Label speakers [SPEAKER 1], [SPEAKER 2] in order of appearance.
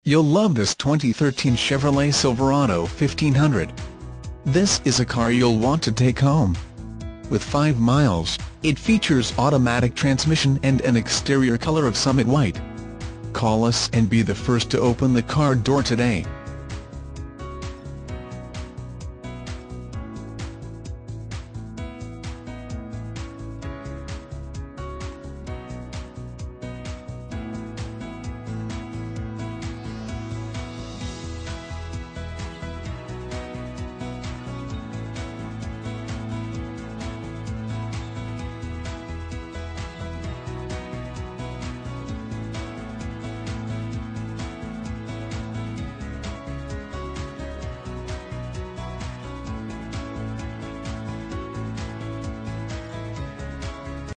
[SPEAKER 1] You'll love this 2013 Chevrolet Silverado 1500. This is a car you'll want to take home. With 5 miles, it features automatic transmission and an exterior color of Summit White. Call us and be the first to open the car door today.